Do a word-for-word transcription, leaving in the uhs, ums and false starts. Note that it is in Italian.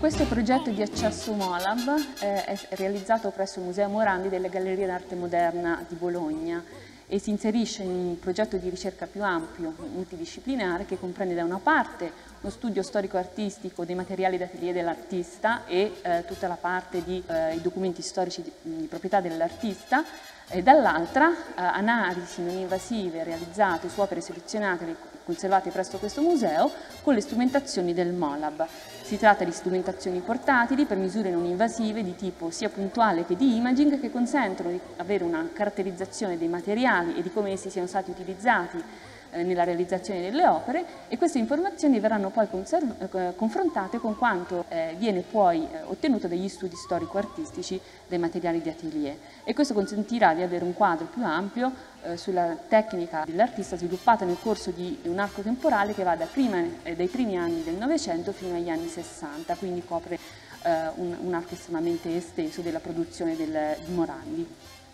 Questo progetto di accesso MOLAB eh, è realizzato presso il Museo Morandi delle Gallerie d'Arte Moderna di Bologna e si inserisce in un progetto di ricerca più ampio, multidisciplinare, che comprende da una parte uno studio storico-artistico dei materiali d'atelier dell'artista e eh, tutta la parte di eh, i documenti storici di, di proprietà dell'artista, e dall'altra eh, analisi non invasive realizzate su opere selezionate e conservate presso questo museo con le strumentazioni del MOLAB. Si tratta di strumentazioni portatili per misure non invasive di tipo sia puntuale che di imaging, che consentono di avere una caratterizzazione dei materiali e di come essi siano stati utilizzati nella realizzazione delle opere, e queste informazioni verranno poi confrontate con quanto eh, viene poi eh, ottenuto dagli studi storico-artistici dei materiali di atelier, e questo consentirà di avere un quadro più ampio eh, sulla tecnica dell'artista sviluppata nel corso di un arco temporale che va da prima, eh, dai primi anni del Novecento fino agli anni Sessanta, quindi copre eh, un, un arco estremamente esteso della produzione del, di Morandi.